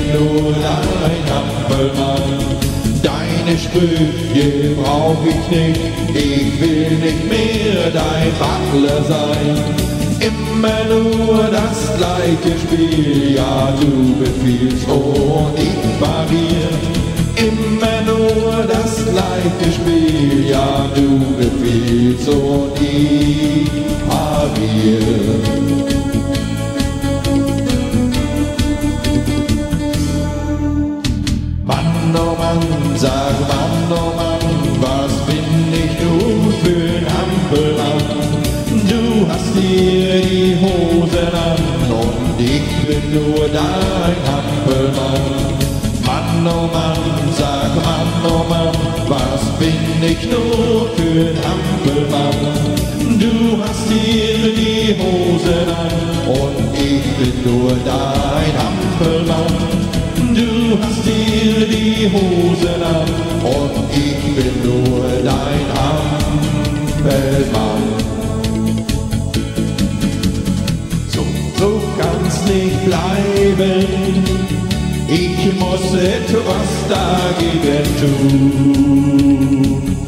bin nur dein Hampelmann. Deine Sprüche brauch ich nicht, ich will nicht mehr dein Butler sein. Immer nur das gleiche Spiel, ja du befiehlst und ich parier. Immer nur das gleiche Spiel, ja du befiehlst und ich parier. Mann, oh Mann, sag Mann, oh Mann, was bin ich nur für ein Hampelmann? Du hast dir die Hosen an und ich bin nur dein Hampelmann. Mann, oh Mann, sag Mann, oh Mann, was bin ich nur für ein Hampelmann? Du hast dir die Hosen an und ich bin nur dein Hampelmann. Du hast dir die Hosen an und ich bin nur dein Hampelmann. So kann's nicht bleiben, ich muss etwas dagegen tun.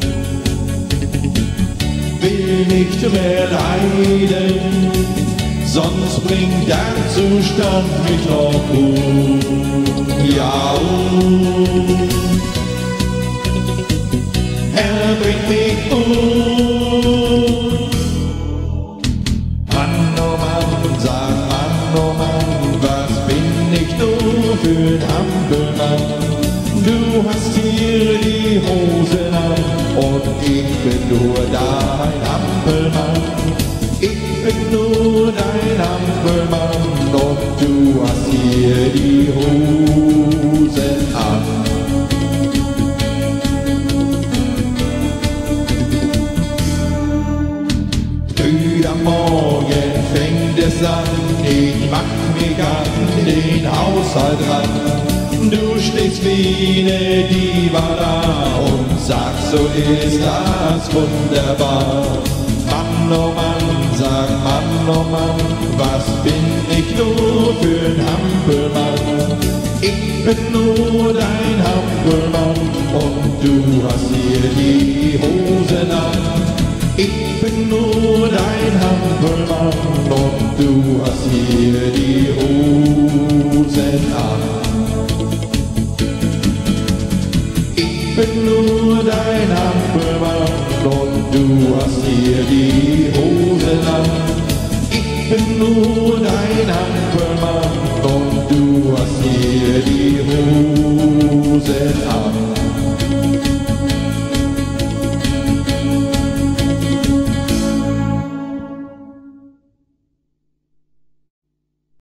Will nicht mehr leiden, sonst bringt der Zustand mich noch um. Ja, bringt mich um. Mann, oh Mann, sag Mann, oh Mann, was bin ich nur für ein Hampelmann? Du hast hier die Hosen an und ich bin nur dein Hampelmann. Ich bin nur dein Hampelmann und du hast hier die Hosen an. Früh am Morgen fängt es an, ich mach mich an den Haushalt ran. Du stehst wie eine Diva da und sagst, so ist das wunderbar. Mann, oh Mann, sag Mann, oh Mann, was bin ich nur für ein Hampelmann? Ich bin nur dein Hampelmann und du hast hier die Hosen an. Ich bin nur dein Hampelmann und du hast hier die Hosen an. Ich bin nur dein Hampelmann und du hast hier die Hosen an. Ich bin nur